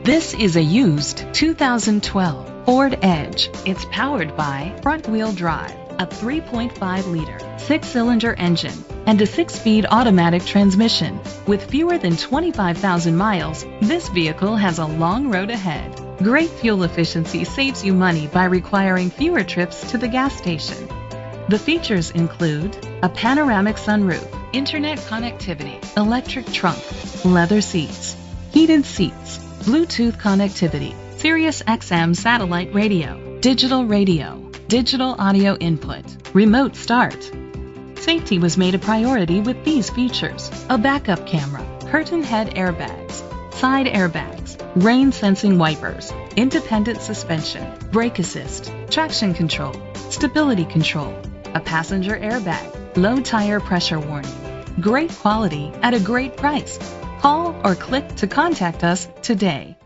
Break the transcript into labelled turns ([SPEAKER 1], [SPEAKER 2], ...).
[SPEAKER 1] This is a used 2012 Ford Edge. It's powered by front-wheel drive, a 3.5-liter, 6-cylinder engine, and a 6-speed automatic transmission. With fewer than 25,000 miles, this vehicle has a long road ahead. Great fuel efficiency saves you money by requiring fewer trips to the gas station. The features include a panoramic sunroof, internet connectivity, electric trunk, leather seats, heated seats, Bluetooth connectivity, Sirius XM satellite radio, digital audio input, remote start. Safety was made a priority with these features: a backup camera, curtain head airbags, side airbags, rain sensing wipers, independent suspension, brake assist, traction control, stability control, a passenger airbag, low tire pressure warning. Great quality at a great price. Call or click to contact us today.